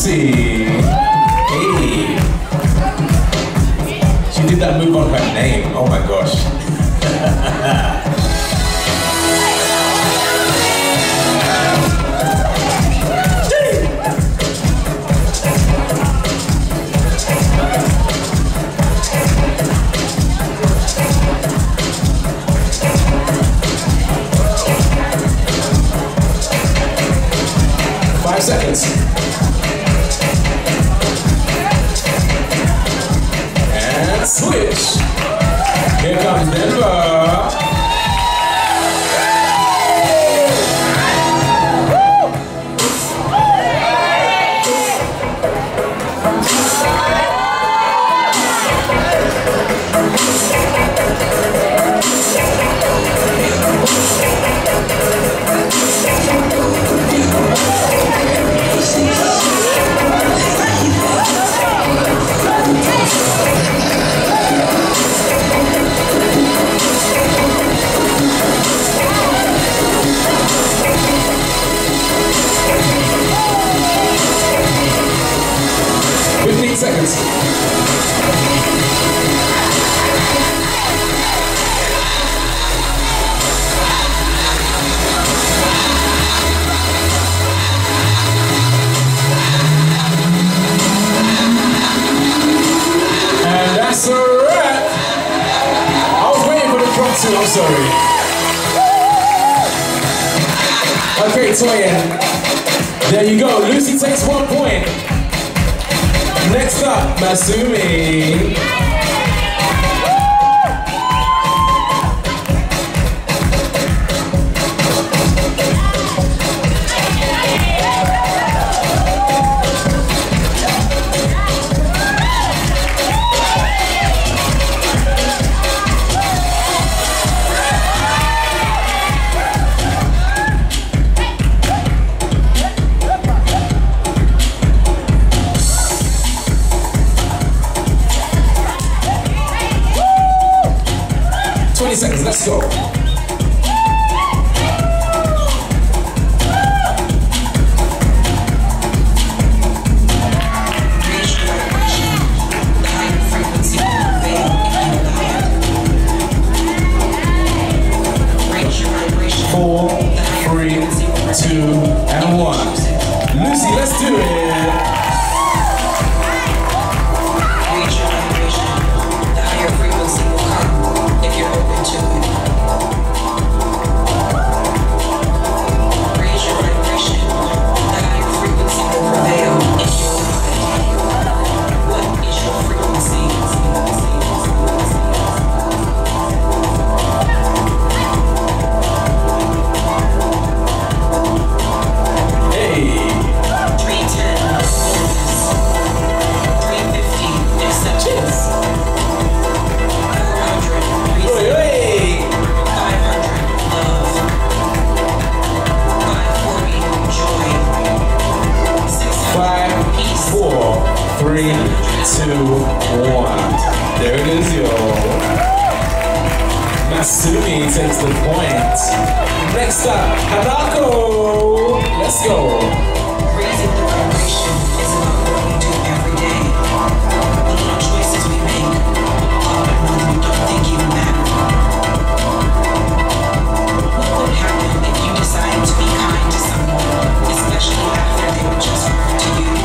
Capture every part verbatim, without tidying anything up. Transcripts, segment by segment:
Lucy. Hey. She did that move on her name. Oh my gosh. Five seconds. And switch. Here comes Denver. fifteen seconds. And that's a wrap. I was waiting for the drop too, I'm sorry. Okay, Toyin. There you go. Lucy takes one point. Next up, Masumi. twenty seconds, let's go. Four, three, two, and one. Lucy, let's do it. Three, two, one. There it is, yo. Masumi takes the point. Next up, Hanako. Let's go. Raising the vibration is about what we do every day. The little choices we make, often ones we don't think even matter. What would happen if you decided to be kind to someone, especially after they were just rude to you?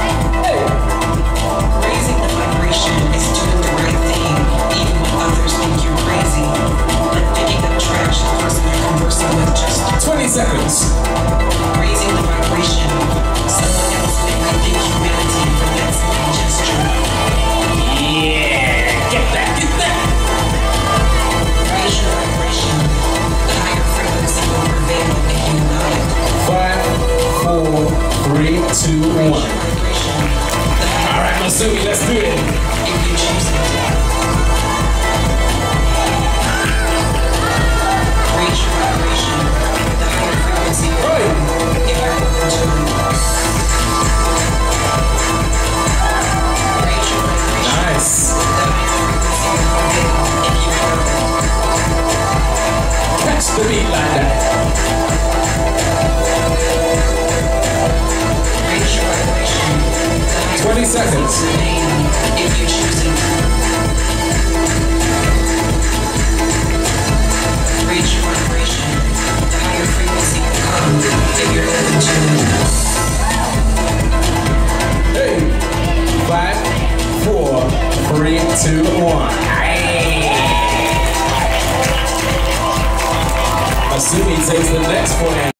Raising the vibration is doing the right thing, even when others think you're crazy. Like picking up trash the person you're conversing with just twenty seconds. Raising the vibration, someone else may rethink humanity for that small gesture. Yeah, get that, get that. Raise your vibration, the higher frequency will prevail if you allow it. Five, four, three, two, Raise one. your vibration, the higher All right, Masumi, let's do it. if you choose it. Raise your vibration, the higher frequency will Hey. prevail if you're open to it. Raise your vibration, Nice. the higher frequency will prevail if you allow it. Catch the beat like that. Raise your vibration. two, one. Masumi takes the next point.